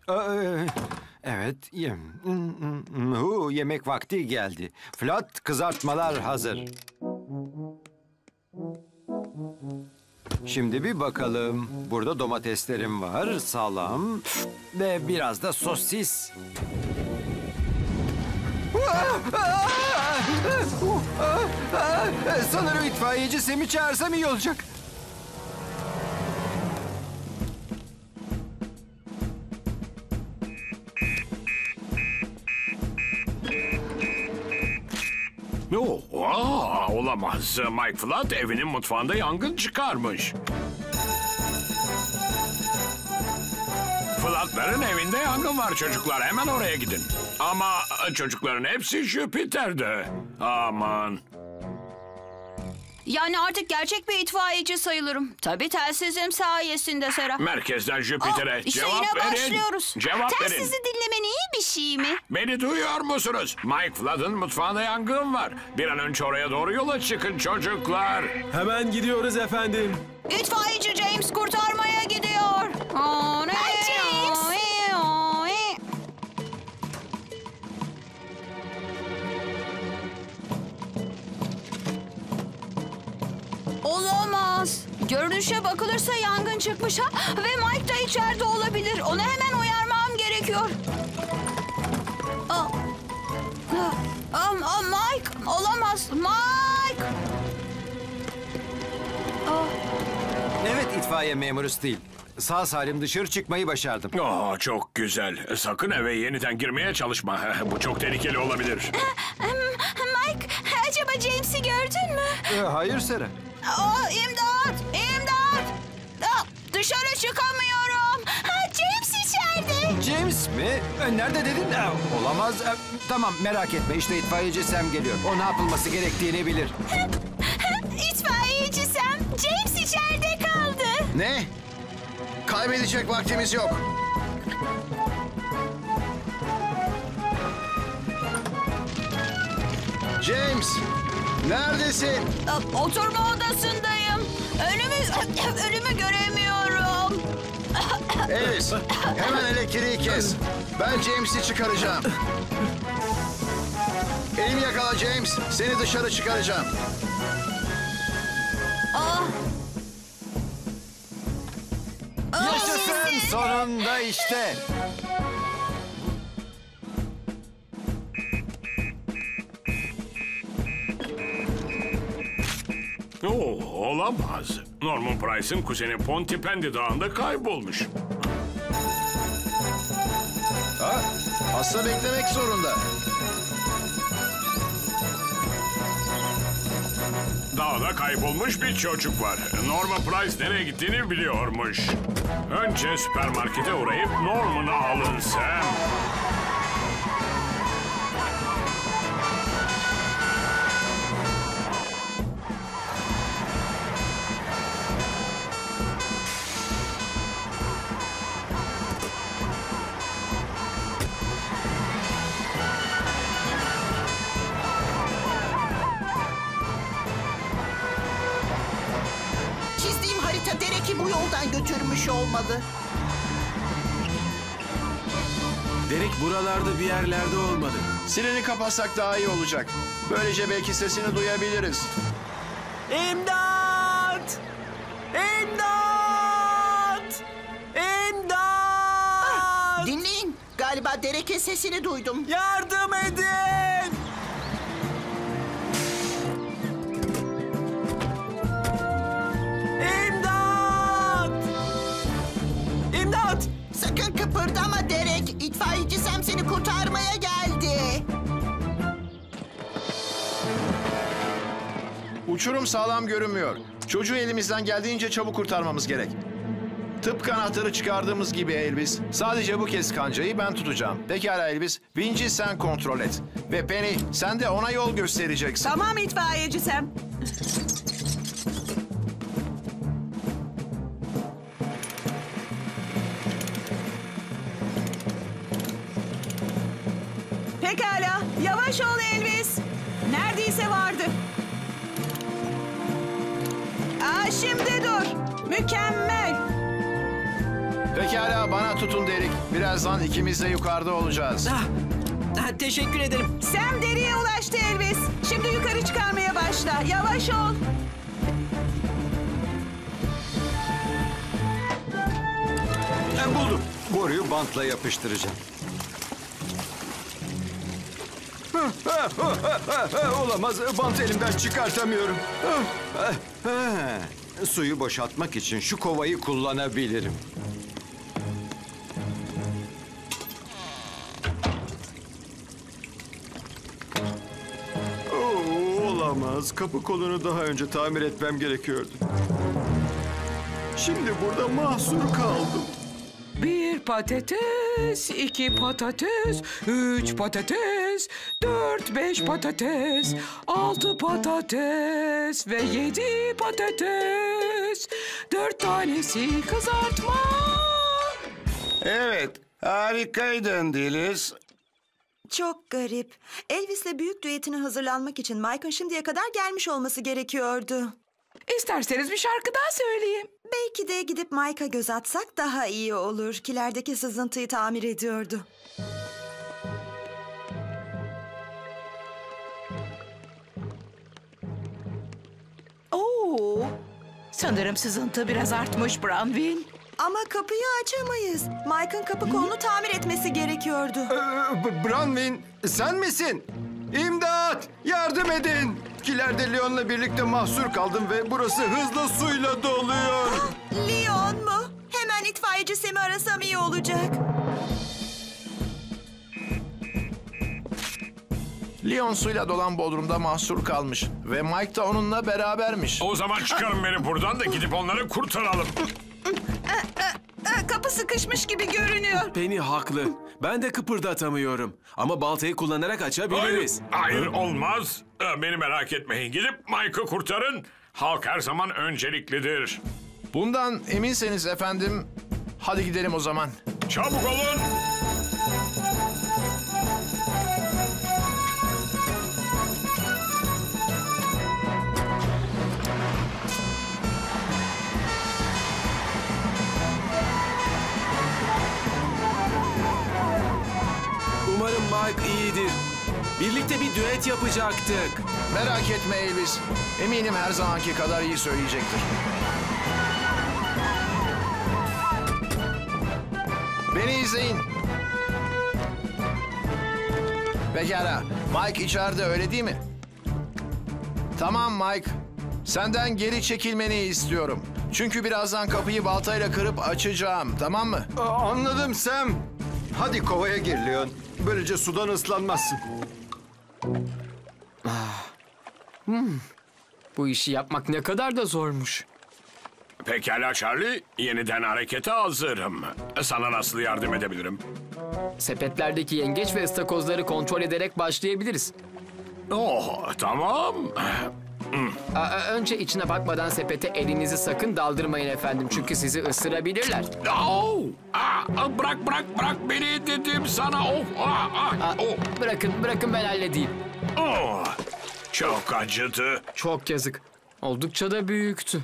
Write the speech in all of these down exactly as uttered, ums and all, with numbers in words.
Ee, evet, yem. Hu, yemek vakti geldi. Flat kızartmalar hazır. Şimdi bir bakalım. Burada domateslerim var, salam ve biraz da sosis. Sanırım itfaiyeci Sam'i çağırsam iyi olacak. Oh, aa, olamaz. Mike Flood evinin mutfağında yangın çıkarmış. Flood'ların evinde yangın var çocuklar. Hemen oraya gidin. Ama çocukların hepsi Jüpiter'de. Aman. Yani artık gerçek bir itfaiyeci sayılırım. Tabii telsizim sayesinde Sera. Merkezden Jüpiter'e Aa, işte cevap yine verin. başlıyoruz. Cevap verin. Telsizi dinlemen iyi bir şey mi? Beni duyuyor musunuz? Mike Flood'ın mutfağında yangın var. Bir an önce oraya doğru yola çıkın çocuklar. Hemen gidiyoruz efendim. İtfaiyeci James kurtarmaya gidiyor. Aa, ne? Ay, James. Olamaz. Görünüşe bakılırsa yangın çıkmış ha ve Mike da içeride olabilir. Onu hemen uyarmam gerekiyor. Aa, aa, aa, Mike, olamaz. Mike. Aa, Evet, itfaiye memuru Steel. Sağ salim dışarı çıkmayı başardım. Oh, çok güzel. Sakın eve yeniden girmeye çalışma. Bu çok tehlikeli olabilir. Mike, acaba James'i gördün mü? Ee, hayır Sera. aa, imdat, imdat. Aa, dışarı çıkamıyorum. Ha, James içeride. James mi? Ee, nerede dedin? Ee, olamaz. Ee, tamam, merak etme. İşte itfaiyeci Sam geliyor. O ne yapılması gerektiğini bilir. İtfaiyeci Sam, James içeride kaldı. Ne? Kaybedecek vaktimiz yok. James, neredesin? Aa, oturma odasındayım. Önümü, önümü göremiyorum. Alice, hemen elektriği kes. Ben James'i çıkaracağım. Elimi yakala James, seni dışarı çıkaracağım. Aa, Yaşasın! Sonunda işte. Oh, olamaz. Norman Price'ın kuzeni Pontypandy Dağı'nda kaybolmuş. Ha? Hasta beklemek zorunda. Dağda kaybolmuş bir çocuk var. Norman Price nereye gittiğini biliyormuş. Önce süpermarkete uğrayıp Norman'ı alın Sam. Çizdiğim harita Derek'i bu yoldan götürmüş olmalı. Derek buralarda bir yerlerde olmalı. Sireni kapatsak daha iyi olacak. Böylece belki sesini duyabiliriz. İmdat! İmdat! İmdat! Dinleyin. Galiba Derek'in sesini duydum. Yardım edin! İmdat! İmdat! Sakın kıpırdama Derek. İtfaiyeci Sam seni kurtarmaya geldi. Uçurum sağlam görünmüyor. Çocuğu elimizden geldiğince çabuk kurtarmamız gerek. Tıpkı anahtarı çıkardığımız gibi Elvis. Sadece bu kez kancayı ben tutacağım. Pekala Elvis, vinci sen kontrol et. Ve Penny, sen de ona yol göstereceksin. Tamam itfaiyeci Sam. Pekala, yavaş ol Elvis. Neredeyse vardı. Aa, şimdi dur. Mükemmel. Pekala bana tutun Derek. Birazdan ikimiz de yukarıda olacağız. Ah, ah, teşekkür ederim. Sam deriye ulaştı Elvis. Şimdi yukarı çıkarmaya başla. Yavaş ol. Ben buldum. Boruyu bantla yapıştıracağım. Olamaz. Bantı elimden çıkartamıyorum. Suyu boşaltmak için şu kovayı kullanabilirim. Oo, olamaz. Kapı kolunu daha önce tamir etmem gerekiyordu. Şimdi burada mahsur kaldım. Bir patates, iki patates, üç patates, dört beş patates, altı patates ve yedi patates. Dört tanesi kızartma. Evet, harikaydın Diliz. Çok garip. Elvis'le büyük düetine hazırlanmak için Mike'ın şimdiye kadar gelmiş olması gerekiyordu. İsterseniz bir şarkı daha söyleyeyim. Belki de gidip Mike'a göz atsak daha iyi olur. Kilerdeki sızıntıyı tamir ediyordu. Oo. Sanırım sızıntı biraz artmış Branwin. Ama kapıyı açamayız. Mike'ın kapı kolunu tamir etmesi gerekiyordu. Ee, Branwin, sen misin? İmdat! Yardım edin! Kilerde Leon'la birlikte mahsur kaldım ve burası hızla suyla doluyor. Leon mu? Hemen itfaiyeci Sam'i arasam iyi olacak. Leon suyla dolan bodrumda mahsur kalmış. Ve Mike da onunla berabermiş. O zaman çıkarın beni buradan da gidip onları kurtaralım. Aa, kapı sıkışmış gibi görünüyor. Penny haklı. Ben de kıpırdatamıyorum. Ama baltayı kullanarak açabiliriz. Hayır, hayır olmaz. Ee, Beni merak etmeyin. Gidip Mike'ı kurtarın. Halk her zaman önceliklidir. Bundan eminseniz efendim, hadi gidelim o zaman. Çabuk olun. Umarım Mike iyidir. Birlikte bir düet yapacaktık. Merak etme Elvis. Eminim her zamanki kadar iyi söyleyecektir. Beni izleyin. Pekala. Mike içeride öyle değil mi? Tamam Mike. Senden geri çekilmeni istiyorum. Çünkü birazdan kapıyı baltayla kırıp açacağım. Tamam mı? Aa, anladım Sam. Hadi kovaya gir Leon. Böylece sudan ıslanmazsın. Bu işi yapmak ne kadar da zormuş. Pekala Charlie. Yeniden harekete hazırım. Sana nasıl yardım edebilirim? Sepetlerdeki yengeç ve ıstakozları kontrol ederek başlayabiliriz. Oh, tamam. Aa, önce içine bakmadan sepete elinizi sakın daldırmayın efendim. Çünkü sizi ısırabilirler. Oh, aa, bırak bırak bırak beni dedim sana. Oh, ah, ah, Aa, oh. bırakın, bırakın ben halledeyim. Oh, çok acıdı. Çok yazık. Oldukça da büyüktü.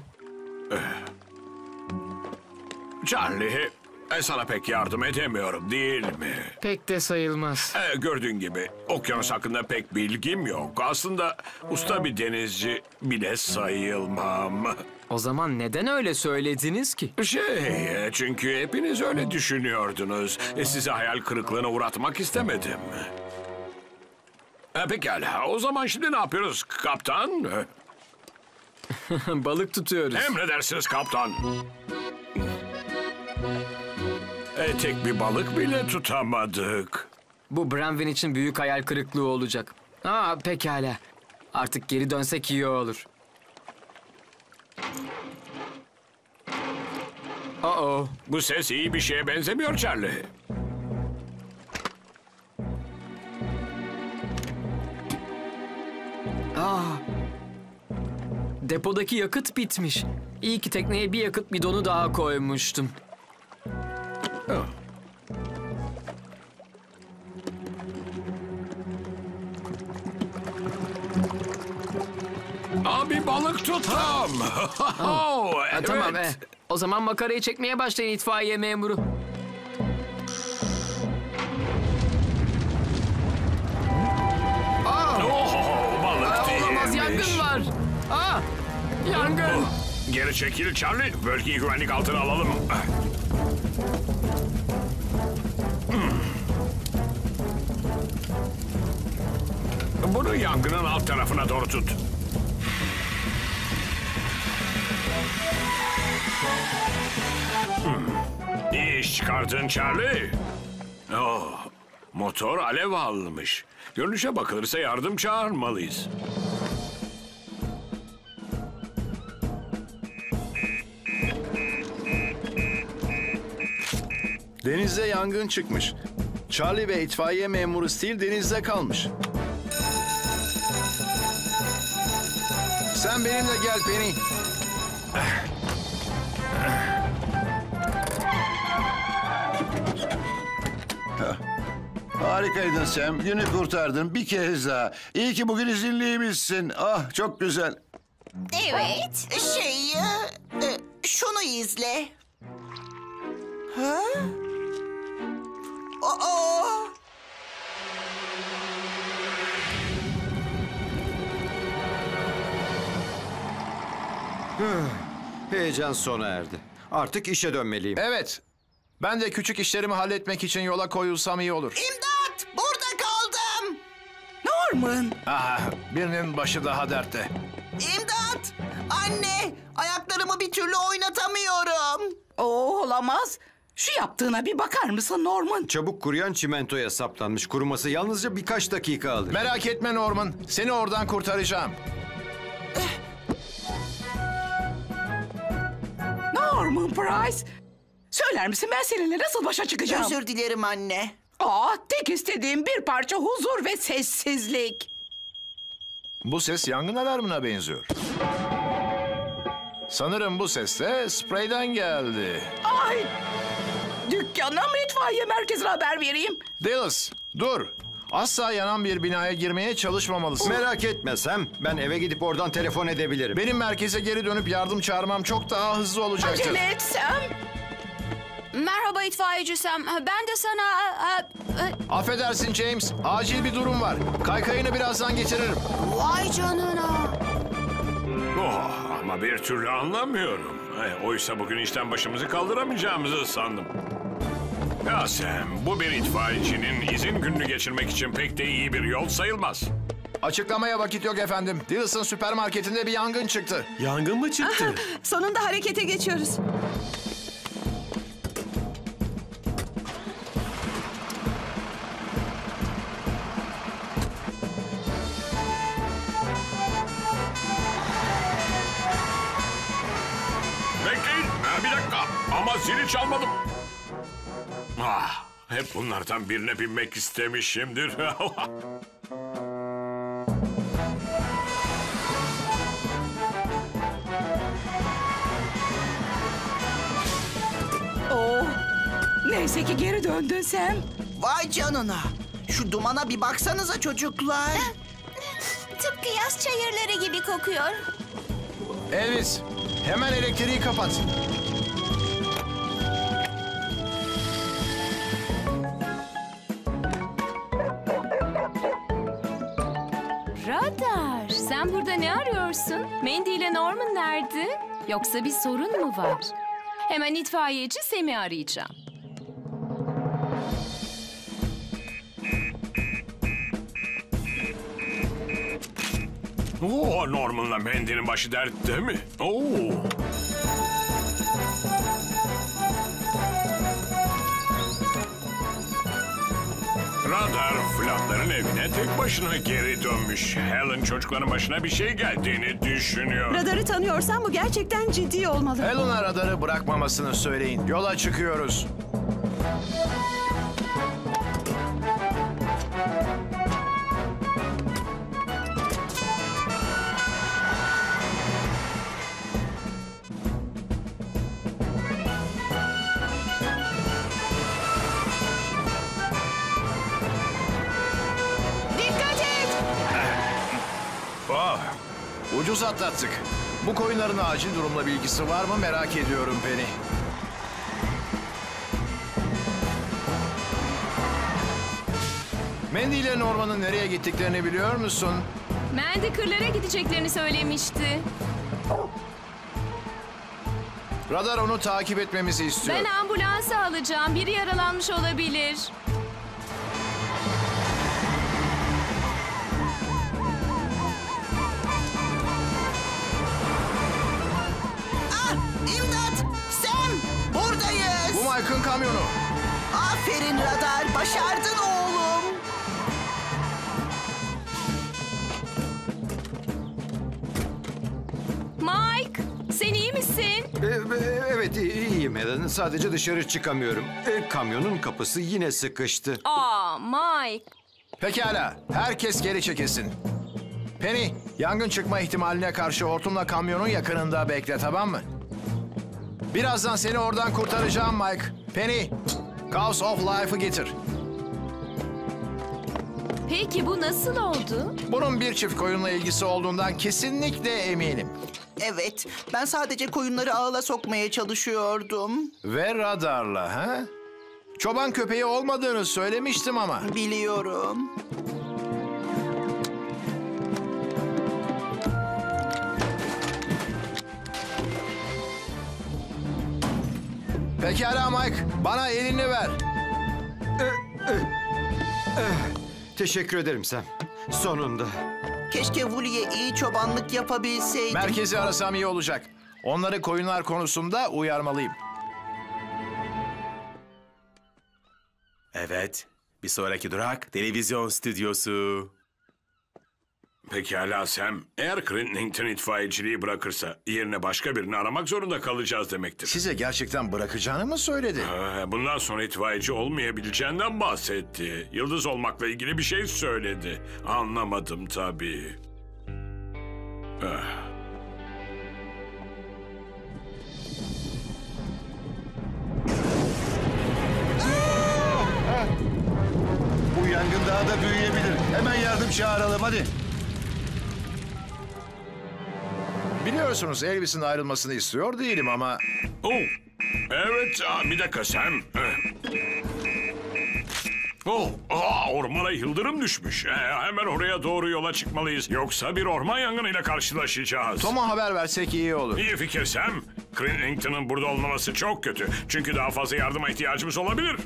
Charlie, e, sana pek yardım edemiyorum değil mi? Pek de sayılmaz. E, gördüğün gibi okyanus hakkında pek bilgim yok. Aslında usta bir denizci bile sayılmam. O zaman neden öyle söylediniz ki? Şey, çünkü hepiniz öyle düşünüyordunuz. E, sizi hayal kırıklığına uğratmak istemedim. E, pekala, o zaman şimdi ne yapıyoruz kaptan? Balık tutuyoruz. Emredersiniz kaptan. E, tek bir balık bile tutamadık. Bu Branwin için büyük hayal kırıklığı olacak. Aa, pekala. Artık geri dönsek iyi olur. Uh-oh. Bu ses iyi bir şeye benzemiyor Charlie. Aa. Depodaki yakıt bitmiş. İyi ki tekneye bir yakıt bidonu daha koymuştum. Oh. Abi balık tuttum. Ha, Oh, evet. tamam, e, o O zaman makarayı çekmeye başlayın itfaiye memuru. Oh, balık değilmiş. Olamaz, yangın var. Aa, yangın. Geri çekil Charlie. Bölgeyi güvenlik altına alalım. Bunu yangının alt tarafına doğru tut. Hmm. İyi iş çıkardın Charlie. Oh, motor alev almış. Görünüşe bakılırsa yardım çağırmalıyız. Denizde yangın çıkmış. Charlie ve itfaiye memuru Steel denizde kalmış. Sen benimle gel Penny. Harikaydın Sam. Günü kurtardın bir kez daha. İyi ki bugün izinliymişsin. Ah çok güzel. Evet. Şey, e, e, şunu izle. Ha? Aa! Heyecan sona erdi. Artık işe dönmeliyim. Evet. Ben de küçük işlerimi halletmek için yola koyulsam iyi olur. İmdat! Burada kaldım. Norman. Ah, birinin başı daha dertte. İmdat! Anne! Ayaklarımı bir türlü oynatamıyorum. Oo, olamaz. Şu yaptığına bir bakar mısın Norman? Çabuk kuruyan çimentoya saplanmış. Kuruması yalnızca birkaç dakika alır. Merak etme Norman. Seni oradan kurtaracağım. Norman Price. Söyler misin ben seninle nasıl başa çıkacağım? Özür dilerim anne. Aa, tek istediğim bir parça huzur ve sessizlik. Bu ses yangın alarmına benziyor. Sanırım bu ses de spreyden geldi. Ay! Dükkana mı itfaiye merkezine haber vereyim? Dallas, dur. Asla yanan bir binaya girmeye çalışmamalısın. Merak etme Sam. Ben eve gidip oradan telefon edebilirim. Benim merkeze geri dönüp yardım çağırmam çok daha hızlı olacaktır. Acele etsem. Merhaba itfaiyeci Sam. Ben de sana... e, e, Affedersin James, acil bir durum var. Kaykayını birazdan getiririm. Vay canına. Oh, ama bir türlü anlamıyorum. E, oysa bugün işten başımızı kaldıramayacağımızı sandım. Ya Sam, bu bir itfaiyecinin izin gününü geçirmek için pek de iyi bir yol sayılmaz. Açıklamaya vakit yok efendim. Dillas'ın süpermarketinde bir yangın çıktı. Yangın mı çıktı? Sonunda harekete geçiyoruz. Bekleyin, ha, bir dakika. Ama zili çalmadım. Ah, hep bunlardan birine binmek istemişimdir. Oh, neyse ki geri döndün Sam. Vay canına. Şu dumana bir baksanıza çocuklar. Tıpkı yaz çayırları gibi kokuyor. Elvis, hemen elektriği kapat. Radar, sen burada ne arıyorsun? Mandy ile Norman nerede? Yoksa bir sorun mu var? Hemen itfaiyeci Sam'i arayacağım. Oo, Norman'la Mandy'nin başı dertte mi? Oo. Radar Flatların evine tek başına geri dönmüş. Helen çocukların başına bir şey geldiğini düşünüyor. Radarı tanıyorsan bu gerçekten ciddi olmalı. Helen'a radarı bırakmamasını söyleyin. Yola çıkıyoruz. Dikkat et! Oh, ucuz atlattık. Bu koyunların acil durumla bilgisi var mı merak ediyorum Penny. Mandy ile Norman'ın nereye gittiklerini biliyor musun? Mandy kırlara gideceklerini söylemişti. Radar onu takip etmemizi istiyor. Ben ambulansı alacağım. Biri yaralanmış olabilir. Ah, imdat! Sam! Buradayız. Bu Mike'ın kamyonu. Aferin Radar. Başardın oğlum. Mike, sen iyi misin? E, e, evet i- iyiyim Helen. Sadece dışarı çıkamıyorum. E, kamyonun kapısı yine sıkıştı. Aa, Mike. Pekala, herkes geri çekilsin. Penny, yangın çıkma ihtimaline karşı hortumla kamyonun yakınında bekle, tamam mı? Birazdan seni oradan kurtaracağım Mike. Penny, Chaos of Life'ı getir. Peki bu nasıl oldu? Bunun bir çift koyunla ilgisi olduğundan kesinlikle eminim. Evet, ben sadece koyunları ağla sokmaya çalışıyordum. Ve radarla, ha? Çoban köpeği olmadığını söylemiştim ama. Biliyorum. Pekala Mike, bana elini ver. Teşekkür ederim Sam. Sonunda. Keşke Wooly'e iyi çobanlık yapabilseydim. Merkezi arasam iyi olacak. Onları koyunlar konusunda uyarmalıyım. Evet. Bir sonraki durak televizyon stüdyosu. Pekala Sam. Eğer Crittington itfaiyeciliği bırakırsa yerine başka birini aramak zorunda kalacağız demektir. Size gerçekten bırakacağını mı söyledi? Ha, bundan sonra itfaiyeci olmayabileceğinden bahsetti. Yıldız olmakla ilgili bir şey söyledi. Anlamadım tabii. Ah. Bu yangın daha da büyüyebilir. Hemen yardım çağıralım hadi. Biliyorsunuz Elvis'in ayrılmasını istiyor değilim ama... Oh, evet, aa, bir dakika Sam. Oh, aa, ormana yıldırım düşmüş. Ee, hemen oraya doğru yola çıkmalıyız. Yoksa bir orman yangınıyla karşılaşacağız. Tom'a haber versek iyi olur. İyi fikir Sam. Crittington'ın burada olmaması çok kötü. Çünkü daha fazla yardıma ihtiyacımız olabilir.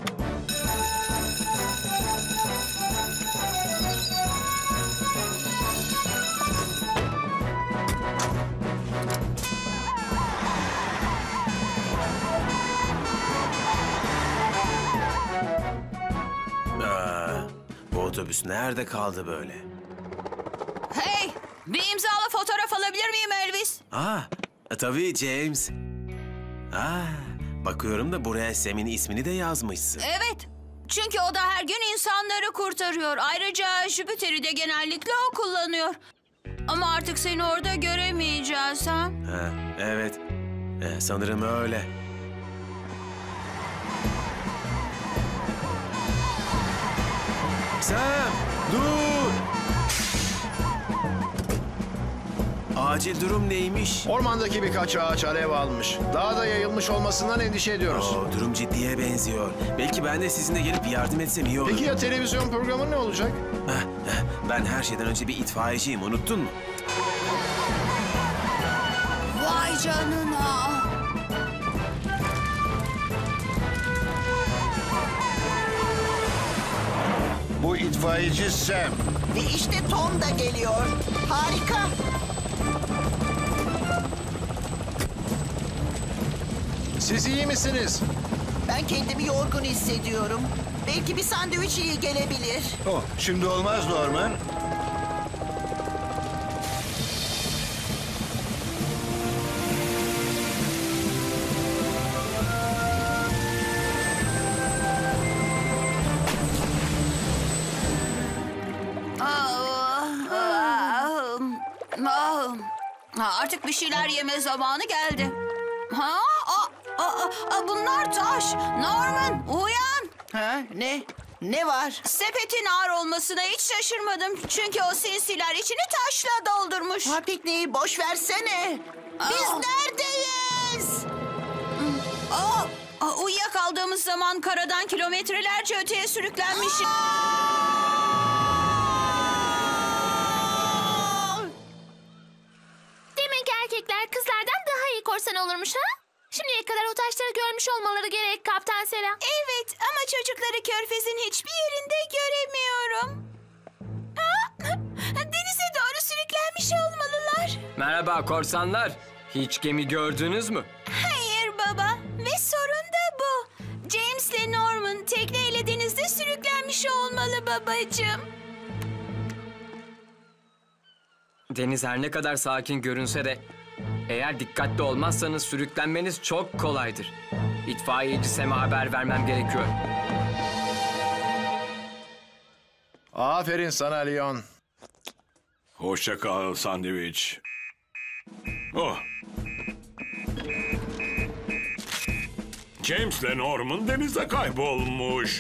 Aa, bu otobüs nerede kaldı böyle? Hey, bir imzalı fotoğraf alabilir miyim Elvis? Aa, tabii James. Aa, bakıyorum da buraya Sam'in ismini de yazmışsın. Evet. Çünkü o da her gün insanları kurtarıyor. Ayrıca Jüpiter'i de genellikle o kullanıyor. Ama artık seni orada göremeyeceğiz ha? Ha, evet. Ee, sanırım öyle. Sam, dur! Acil durum neymiş? Ormandaki birkaç ağaç alev almış. Daha da yayılmış olmasından endişe ediyoruz. Oo, durum ciddiye benziyor. Belki ben de sizinle gelip yardım etsem iyi olur. Peki ya televizyon programı ne olacak? Heh, heh, ben her şeyden önce bir itfaiyeciyim, unuttun mu? Vay canına. Bu itfaiyeci Sam. Ve işte Tom da geliyor. Harika. Siz iyi misiniz? Ben kendimi yorgun hissediyorum. Belki bir sandviç iyi gelebilir. Oh, şimdi olmaz Norman. Artık bir şeyler yeme zamanı geldi. Ha? Aa, aa, aa, bunlar taş. Norman, uyan. Ha? Ne? Ne var? Sepetin ağır olmasına hiç şaşırmadım. Çünkü o sinsiler içini taşla doldurmuş. Ha, pikniği boş versene. Biz Aa. neredeyiz? Aa, aa, uyuyakaldığımız zaman karadan kilometrelerce öteye sürüklenmişim. Demek erkekler kızlardan daha iyi korsan olurmuş ha? Şimdiye kadar o taşları görmüş olmaları gerek Kaptan Sela. Evet ama çocukları körfezin hiçbir yerinde göremiyorum. Aa, denize doğru sürüklenmiş olmalılar. Merhaba korsanlar. Hiç gemi gördünüz mü? Hayır baba ve sorun da bu. James ile Norman tekneyle denizde sürüklenmiş olmalı babacığım. Deniz her ne kadar sakin görünse de eğer dikkatli olmazsanız sürüklenmeniz çok kolaydır. İtfaiyeci Sam'e haber vermem gerekiyor. Aferin sana Leon. Hoşça kal sandviç. Oh. James ile Norman denizde kaybolmuş.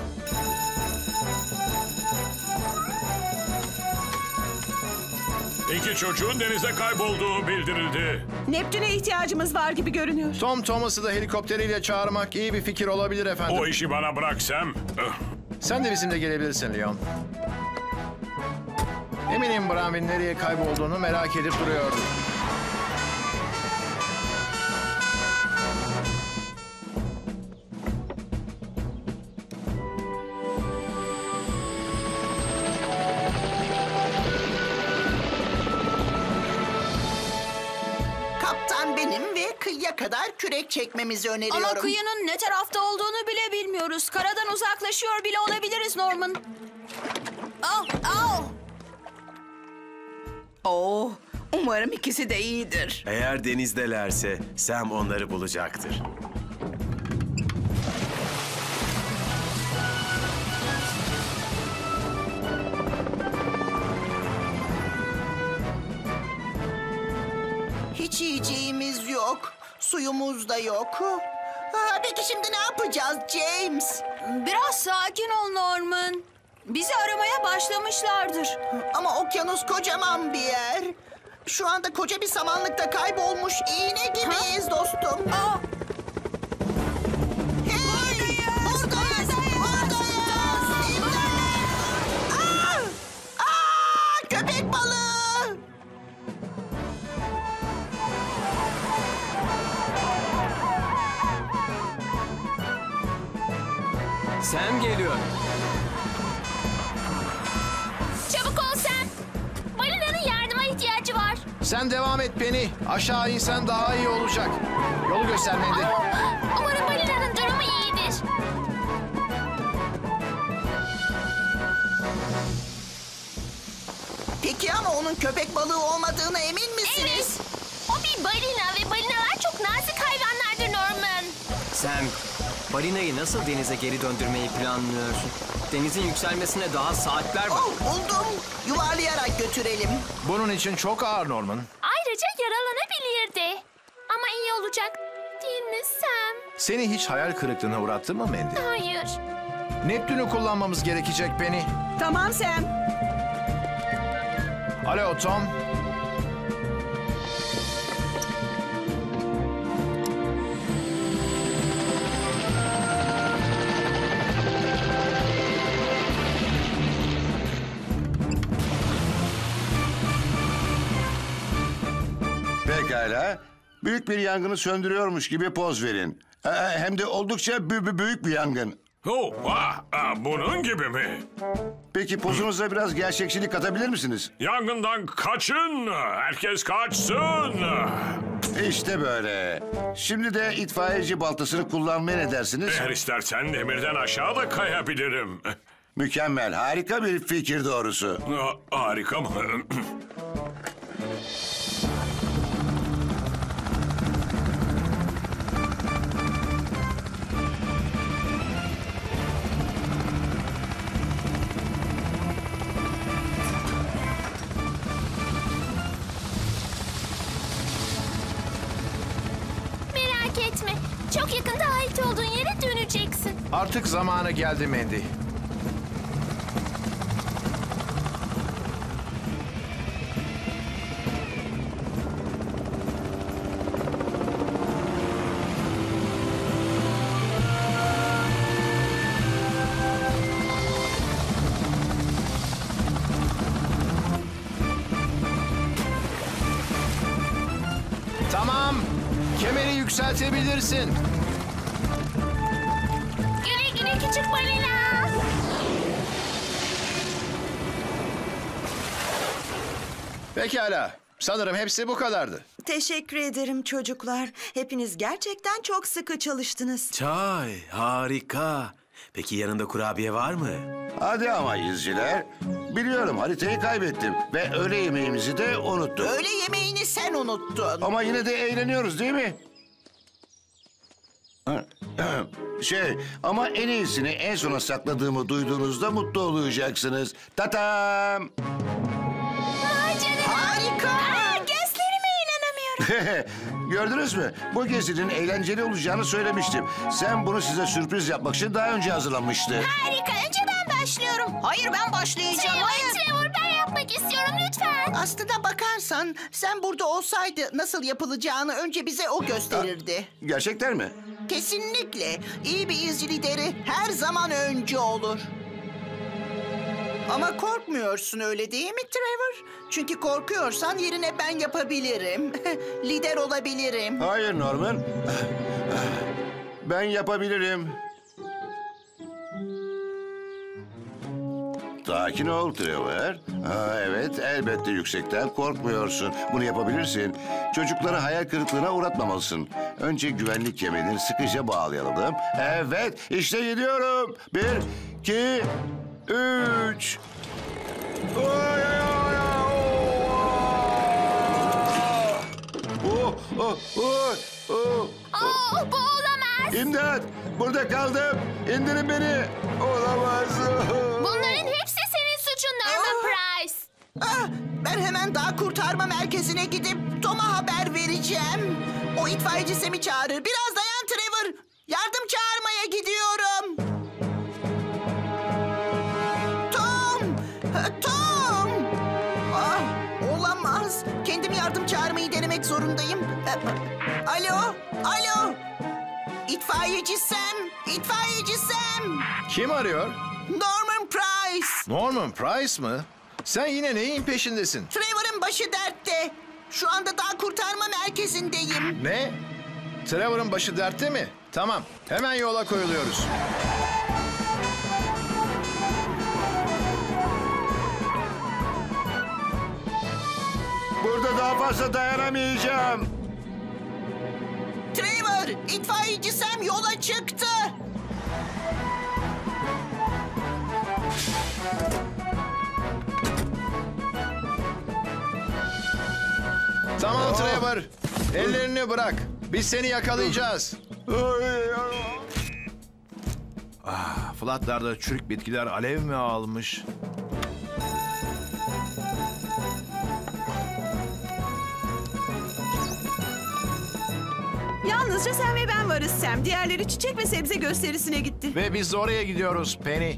İki çocuğun denize kaybolduğu bildirildi. Neptün'e ihtiyacımız var gibi görünüyor. Tom Thomas'ı da helikopteriyle çağırmak iyi bir fikir olabilir efendim. O işi bana bırak Sam. Sen de bizimle gelebilirsin Leon. Eminim Brahmin nereye kaybolduğunu merak edip duruyordu. Kaptan benim ve kıyıya kadar kürek çekmemizi öneriyorum. Ama kıyının ne tarafta olduğunu bile bilmiyoruz. Karadan uzaklaşıyor bile olabiliriz Norman. Au, au. Oh, umarım ikisi de iyidir. Eğer denizdelerse Sam onları bulacaktır. Hiç yiyeceğimiz yok. Suyumuz da yok. Ha, peki şimdi ne yapacağız James? Biraz sakin ol Norman. Bizi aramaya başlamışlardır. Ama okyanus kocaman bir yer. Şu anda koca bir samanlıkta kaybolmuş iğne gibiyiz dostum. Aa, Hey! Buradayız! Buradayız! İmdat! Aa! Aa! Köpek balığı! Sam geliyor. Çabuk ol Sam. Balinanın yardıma ihtiyacı var. Sen devam et Penny. Aşağı insen daha iyi olacak. Yolu göster Mandy. Umarım balinanın durumu iyidir. Peki ama onun köpek balığı olmadığına emin misiniz? Evet. O bir balina ve balinalar çok nazik hayvanlardır Norman. Sam, balinayı nasıl denize geri döndürmeyi planlıyorsun? Denizin yükselmesine daha saatler var. Oh, buldum. Yuvarlayarak götürelim. Bunun için çok ağır Norman. Ayrıca yaralanabilirdi. Ama iyi olacak değil mi Sam? Seni hiç hayal kırıklığına uğrattı mı Mandy? Hayır. Neptün'ü kullanmamız gerekecek Penny. Tamam Sam. Alo Tom. Pekala. Büyük bir yangını söndürüyormuş gibi poz verin. Ee, Hem de oldukça bü- bü- büyük bir yangın. Oh, ah, ah, bunun gibi mi? Peki pozunuza biraz gerçekçilik katabilir misiniz? Yangından kaçın. Herkes kaçsın. İşte böyle. Şimdi de itfaiyeci baltasını kullanmaya ne dersiniz? Eğer istersen demirden aşağı da kayabilirim. Mükemmel, harika bir fikir doğrusu. Ah, harika mı? Merak etme. Çok yakında ait olduğun yere döneceksin. Artık zamanı geldi Mandy. yükseltebilirsin. Güle güle küçük balina. Pekala. Sanırım hepsi bu kadardı. Teşekkür ederim çocuklar. Hepiniz gerçekten çok sıkı çalıştınız. Çay, harika. Peki yanında kurabiye var mı? Hadi ama izciler. Biliyorum haritayı kaybettim ve öğle yemeğimizi de unuttum. Öğle yemeğini sen unuttun. Ama yine de eğleniyoruz değil mi? Şey ama en iyisini en sona sakladığımı duyduğunuzda mutlu olacaksınız. Tatam! Harika! Aa, gözlerime inanamıyorum. Gördünüz mü? Bu gezinin eğlenceli olacağını söylemiştim. Sen bunu size sürpriz yapmak için daha önce hazırlanmıştı. Harika. Önce ben başlıyorum. Hayır ben başlayacağım. Trevor, Hayır. Trevor ben yapmak istiyorum lütfen. Aslına bakarsan sen burada olsaydı nasıl yapılacağını önce bize o gösterirdi. Gerçekten mi? Kesinlikle. İyi bir izci lideri her zaman önce olur. Ama korkmuyorsun öyle değil mi Trevor? Çünkü korkuyorsan yerine ben yapabilirim. Lider olabilirim. Hayır Norman. Ben yapabilirim. Sakin ol Trevor. Ha, evet, elbette yüksekten korkmuyorsun. Bunu yapabilirsin. Çocukları hayal kırıklığına uğratmamalısın. Önce güvenlik kemerini sıkıca bağlayalım. Evet, işte gidiyorum. Bir, iki, üç. Oy, oy, oy, oh, oh, oh, oh. Oh, bu olamaz. İmdat! Burada kaldım. İndirin beni. Olamaz. Bunların hepsi senin suçun Norman Price. Ah, ben hemen dağ kurtarma merkezine gidip Tom'a haber vereceğim. O itfaiyeci Sam'i çağırır. Biraz dayan Trevor. Yardım çağırmaya gidiyorum. Tom! Tom! Ah, olamaz. Kendim yardım çağırmayı denemek zorundayım. Alo, alo. İtfaiyeci Sam, itfaiyeci Sam. Kim arıyor? Norman Price. Norman Price mı? Sen yine neyin peşindesin? Trevor'ın başı dertte. Şu anda dağ kurtarma merkezindeyim. Ne? Trevor'ın başı dertte mi? Tamam, hemen yola koyuluyoruz. Burada daha fazla dayanamayacağım. Trevor, itfaiyeci Sam yola çıktı. Tamam Trevor, ellerini bırak. Biz seni yakalayacağız. Ah, Flatlarda çürük bitkiler alev mi almış? Yalnızca sen ve ben varız Sam. Diğerleri çiçek ve sebze gösterisine gitti. Ve biz de oraya gidiyoruz Penny.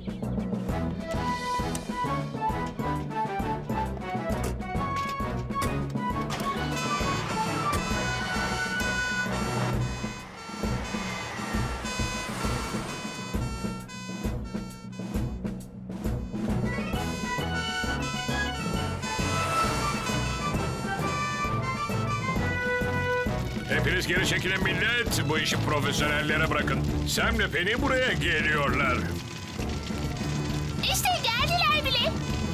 Hepiniz geri çekilin millet. Bu işi profesyonellere bırakın. Sam'le Penny buraya geliyorlar. İşte geldiler bile.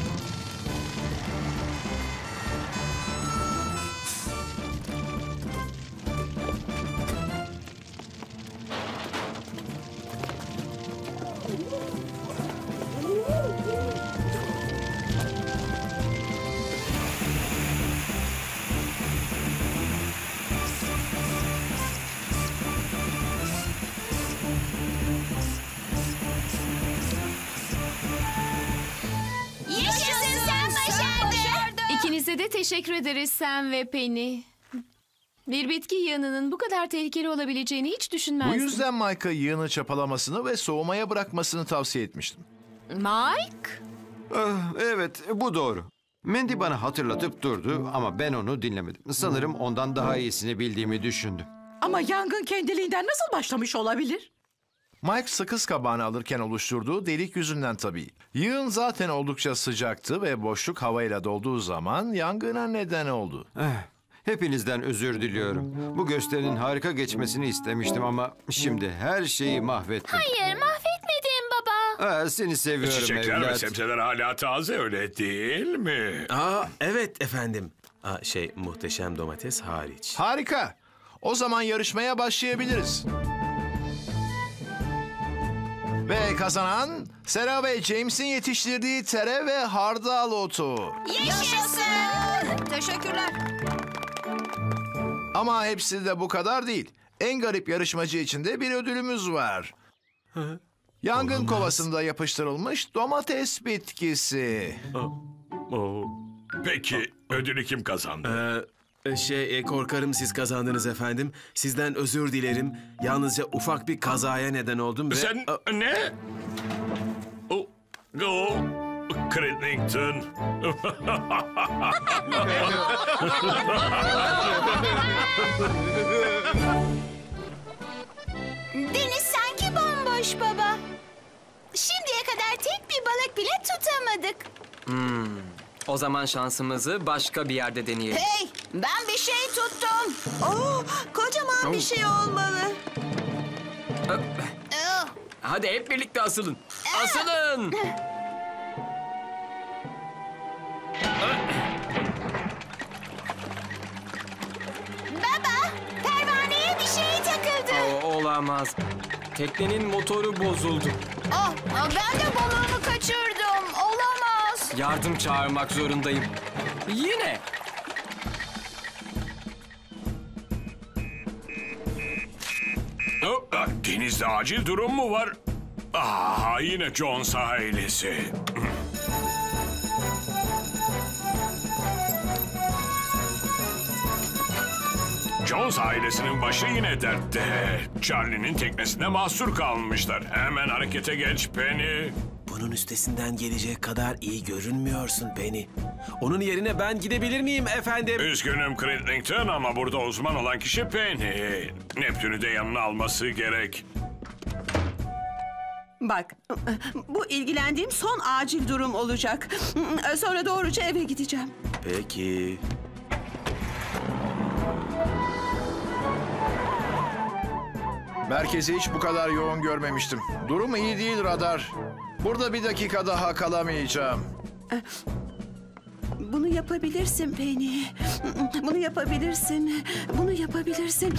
Yaşasın sen başardın. İkinize de teşekkür ederiz Sam ve Penny. Bir bitki yığınının bu kadar tehlikeli olabileceğini hiç Bu düşünmezdim. yüzden Mike'a yığını çapalamasını ve soğumaya bırakmasını tavsiye etmiştim. Mike? Ah, evet, bu doğru. Mandy bana hatırlatıp durdu ama ben onu dinlemedim. Sanırım ondan daha iyisini bildiğimi düşündüm. Ama yangın kendiliğinden nasıl başlamış olabilir? Mike sakız kabağını alırken oluşturduğu delik yüzünden tabii. Yığın zaten oldukça sıcaktı ve boşluk havayla dolduğu zaman yangına neden oldu. Eh, Hepinizden özür diliyorum. Bu gösterinin harika geçmesini istemiştim ama şimdi her şeyi mahvettim. Hayır, mahvetmedin baba. Aa, seni seviyorum Çiçekler evlat. ve sebzeler hala taze, öyle değil mi? Aa, evet efendim. Aa, şey, muhteşem domates hariç. Harika. O zaman yarışmaya başlayabiliriz. Ve kazanan Sera ve James'in yetiştirdiği tere ve hardal otu. Yaşasın. Teşekkürler. Ama hepsi de bu kadar değil. En garip yarışmacı için de bir ödülümüz var. Yangın Olamaz. kovasında yapıştırılmış domates bitkisi. Peki ödülü kim kazandı? Ee, şey, e, korkarım siz kazandınız efendim. Sizden özür dilerim. Yalnızca ufak bir kazaya neden oldum ve... Sen ne? O, o, Crittington. Deniz sanki bomboş baba. Şimdiye kadar tek bir balık bile tutamadık. Hmm. O zaman şansımızı başka bir yerde deneyelim. Hey, ben bir şey tuttum. Oo, kocaman bir şey olmalı. Oh. Hadi hep birlikte asılın. Asılın! Baba, pervaneye bir şey takıldı. O, olamaz. Teknenin motoru bozuldu. Oh, ben de balığımı kaçırdım. Olamaz. Yardım çağırmak zorundayım. Yine. Oh, ah, denizde acil durum mu var? Ah, yine Jones ailesi. Jones ailesinin başı yine dertte. Charlie'nin teknesine mahsur kalmışlar. Hemen harekete geç Penny. Bunun üstesinden gelecek kadar iyi görünmüyorsun Penny. Onun yerine ben gidebilir miyim efendim? Üzgünüm Crittington ama burada uzman olan kişi Penny. Neptün'ü de yanına alması gerek. Bak, bu ilgilendiğim son acil durum olacak. Sonra doğruca eve gideceğim. Peki. Merkezi hiç bu kadar yoğun görmemiştim. Durum iyi değil radar. Burada bir dakika daha kalamayacağım. Bunu yapabilirsin Penny. Bunu yapabilirsin. Bunu yapabilirsin.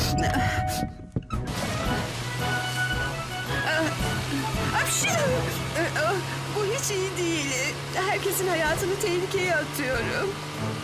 Apşu! Bu hiç iyi değil. Herkesin hayatını tehlikeye atıyorum.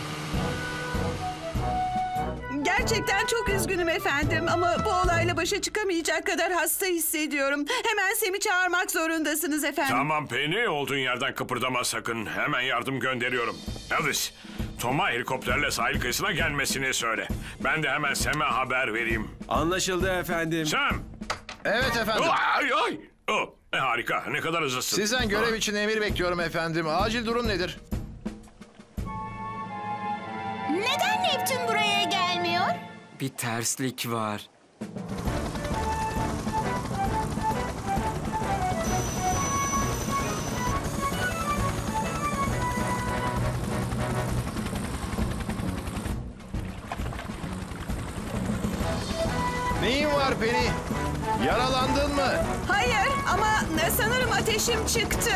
Gerçekten çok üzgünüm efendim ama bu olayla başa çıkamayacak kadar hasta hissediyorum. Hemen Sem'i çağırmak zorundasınız efendim. Tamam Penny, olduğun yerden kıpırdama sakın. Hemen yardım gönderiyorum. Elvis, Tom'a helikopterle sahil kıyısına gelmesini söyle. Ben de hemen Sam'e haber vereyim. Anlaşıldı efendim. Sam! Evet efendim. Ay ay! Oh, e, harika, ne kadar hızlısın. Sizden görev için emir bekliyorum efendim. Acil durum nedir? Neden Neptün buraya gelmiyor? Bir terslik var. Neyin var Penny? Yaralandın mı? Hayır ama sanırım ateşim çıktı.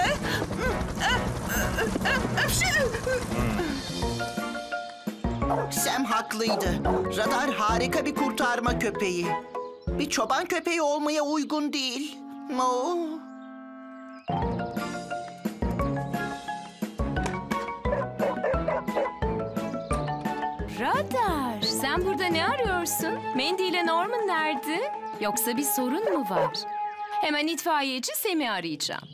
Sam haklıydı. Radar harika bir kurtarma köpeği. Bir çoban köpeği olmaya uygun değil. Oo. Radar, sen burada ne arıyorsun? Mandy ile Norman nerede? Yoksa bir sorun mu var? Hemen itfaiyeci Sam'i arayacağım.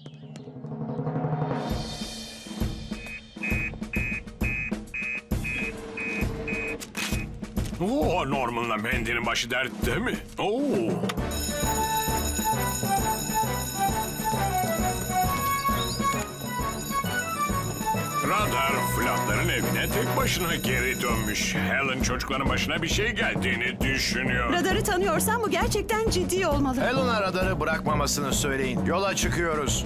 Oo, Norman'la Mandy'nin başı dertte mi? Oo. Radar Flatların evine tek başına geri dönmüş. Helen çocukların başına bir şey geldiğini düşünüyor. Radarı tanıyorsan bu gerçekten ciddi olmalı. Helen'a radarı bırakmamasını söyleyin. Yola çıkıyoruz.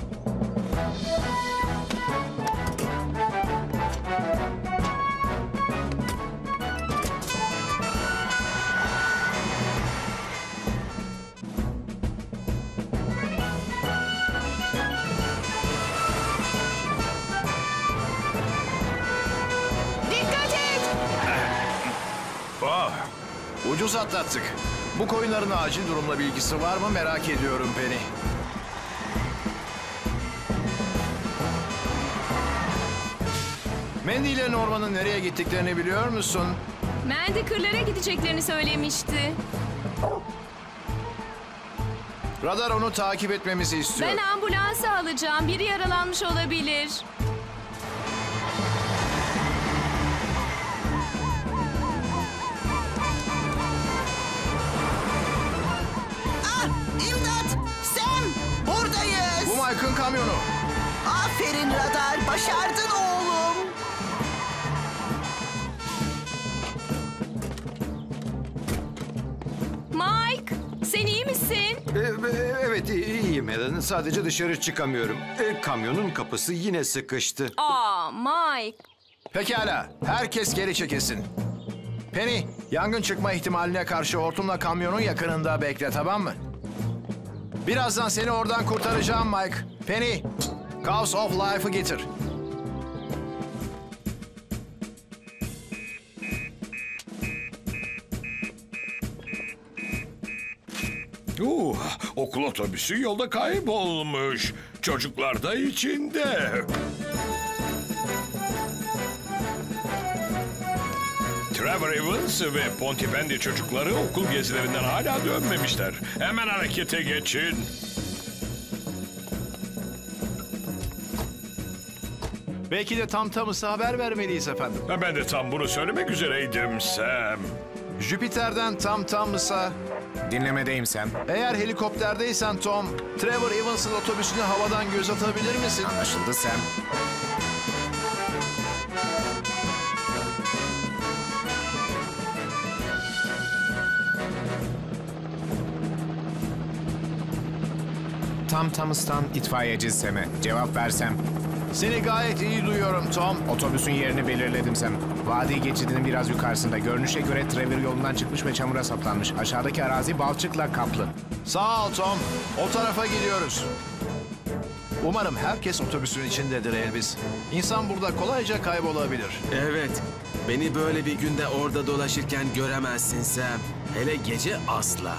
Ucuz atlattık. Bu koyunların acil durumla bir ilgisi var mı merak ediyorum Penny. Mandy ile Norman'ın nereye gittiklerini biliyor musun? Mandy kırlara gideceklerini söylemişti. Radar onu takip etmemizi istiyor. Ben ambulansı alacağım. Biri yaralanmış olabilir. Ah, imdat! Sam! Buradayız! Bu Mike'ın kamyonu. Aferin Radar, başardın oğlum. Mike, sen iyi misin? E, e, evet iyiyim Helen. Sadece dışarı çıkamıyorum. E, kamyonun kapısı yine sıkıştı. Aa, Mike. Pekala, herkes geri çekilsin. Penny, yangın çıkma ihtimaline karşı hortumla kamyonun yakınında bekle, tamam mı? Birazdan seni oradan kurtaracağım Mike. Penny, Cause of Life'ı getir. Uh, okul otobüsü yolda kaybolmuş. Çocuklar da içinde. Trevor Evans ve Pontypandy çocukları okul gezilerinden hala dönmemişler. Hemen harekete geçin. Belki de tam tamısı haber vermeliyiz efendim. Ben de tam bunu söylemek üzereydim Sam. Jüpiter'den tam tamısa... Dinlemedeyim Sam. Eğer helikopterdeysen Tom, Trevor Evans'ın otobüsüne havadan göz atabilir misin? Anlaşıldı Sam. Tam Tamıs'tan itfaiyeci Sam'e cevap versem. Seni gayet iyi duyuyorum Tom. Otobüsün yerini belirledim Sam. Vadi geçidinin biraz yukarısında. Görünüşe göre Trevor yolundan çıkmış ve çamura saplanmış. Aşağıdaki arazi balçıkla kaplı. Sağ ol Tom. O tarafa gidiyoruz. Umarım herkes otobüsün içindedir Elvis. İnsan burada kolayca kaybolabilir. Evet. Beni böyle bir günde orada dolaşırken göremezsin Sam. Hele gece asla.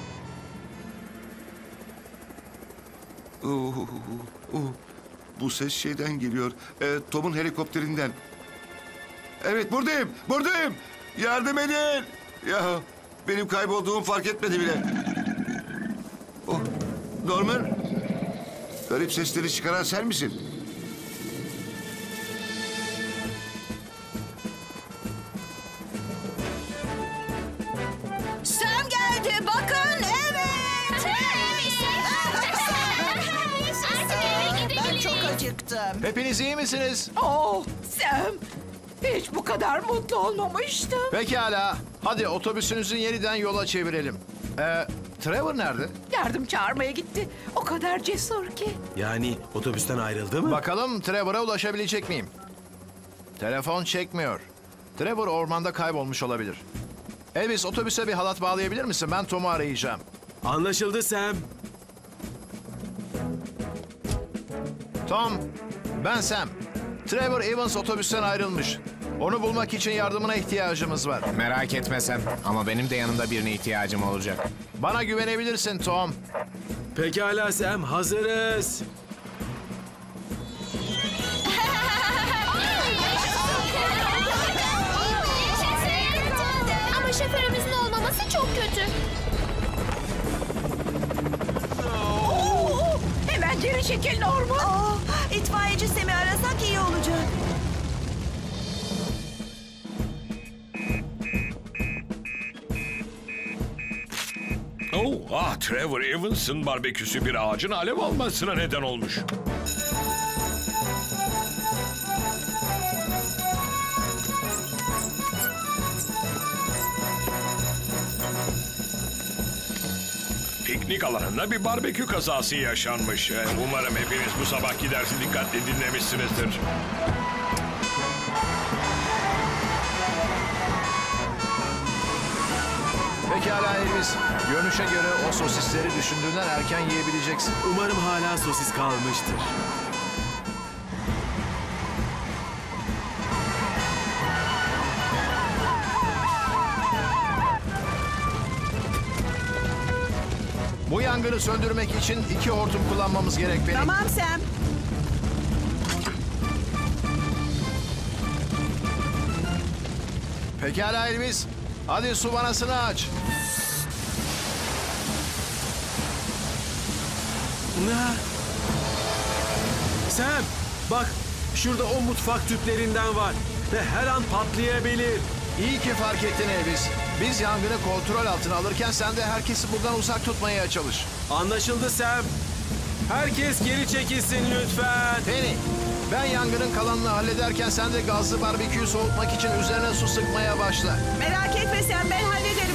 Oh, oh. Bu ses şeyden geliyor. Ee, Tom'un helikopterinden. Evet buradayım, buradayım. Yardım edin. Ya benim kaybolduğumu fark etmedi bile. Oh, Norman. Garip sesleri çıkaran sen misin? Sam geldi, bakın, evet. Ben çok acıktım. Hepiniz iyi misiniz? Oh Sam, hiç bu kadar mutlu olmamıştım. Pekala. Hadi otobüsünüzü yeniden yola çevirelim. Ee, Trevor nerede? Yardım çağırmaya gitti. O kadar cesur ki. Yani otobüsten ayrıldı mı? Bakalım Trevor'a ulaşabilecek miyim? Telefon çekmiyor. Trevor ormanda kaybolmuş olabilir. Elvis, otobüse bir halat bağlayabilir misin? Ben Tom'u arayacağım. Anlaşıldı Sam. Tom, ben Sam. Trevor Evans otobüsten ayrılmış. Onu bulmak için yardımına ihtiyacımız var. Merak etme Sam. Ama benim de yanında birine ihtiyacım olacak. Bana güvenebilirsin Tom. Pekala Sam, hazırız. Ama şoförümüzün olmaması çok kötü. Oo, hemen geri çekil Norman. Aa, itfaiyeci Sam'i arasak iyi olacak. Oh, ah Trevor Evans'ın barbeküsü bir ağacın alev almasına neden olmuş. Piknik alanında bir barbekü kazası yaşanmış. Ee, Umarım hepiniz bu sabahki dersi dikkatli dinlemişsinizdir. Pekala Elvis. Görünüşe göre o sosisleri düşündüğünden erken yiyebileceksin. Umarım hala sosis kalmıştır. Bu yangını söndürmek için iki hortum kullanmamız gerek benim. Tamam Sam. Pekala Elvis. Hadi su vanasını aç. Ne? Sam, bak şurada o mutfak tüplerinden var ve her an patlayabilir. İyi ki fark ettin Elvis. Biz yangını kontrol altına alırken sen de herkesi buradan uzak tutmaya çalış. Anlaşıldı Sam. Herkes geri çekilsin lütfen. Penny, ben yangının kalanını hallederken sen de gazlı barbeküyü soğutmak için üzerine su sıkmaya başla. Merak etme Sam, ben hallederim.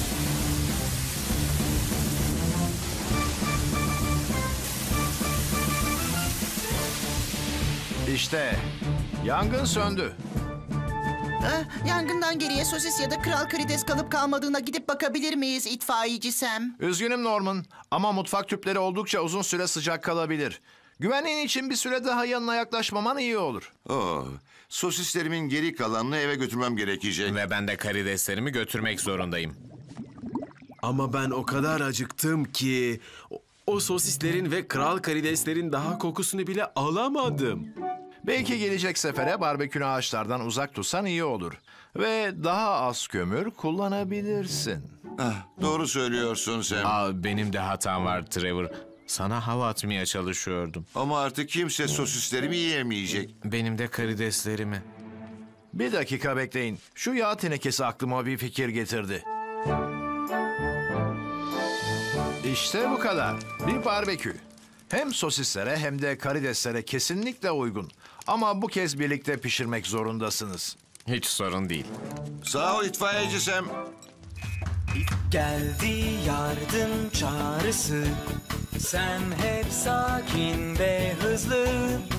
İşte yangın söndü. Ha, yangından geriye sosis ya da kral karides kalıp kalmadığına gidip bakabilir miyiz itfaiyeci Sam? Üzgünüm Norman ama mutfak tüpleri oldukça uzun süre sıcak kalabilir. Güvenliğin için bir süre daha yanına yaklaşmaman iyi olur. Oh, sosislerimin geri kalanını eve götürmem gerekecek. Ve ben de karideslerimi götürmek zorundayım. Ama ben o kadar acıktım ki o, o sosislerin ve kral karideslerin daha kokusunu bile alamadım. Belki gelecek sefere barbekünü ağaçlardan uzak tutsan iyi olur. Ve daha az kömür kullanabilirsin. Ah, doğru söylüyorsun Sam. Aa, benim de hatam var Trevor. Sana hava atmaya çalışıyordum. Ama artık kimse sosislerimi yiyemeyecek. Benim de karideslerimi. Bir dakika bekleyin. Şu yağ tenekesi aklıma bir fikir getirdi. İşte bu kadar. Bir barbekü. Hem sosislere hem de karideslere kesinlikle uygun. Ama bu kez birlikte pişirmek zorundasınız. Hiç sorun değil. Sağ ol itfaiyeci Sam. Geldi yardım çağrısı. Sam hep sakin ve hızlı.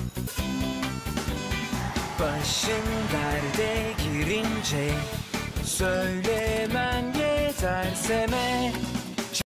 Başın derde girince söylemen yeter Sam'e.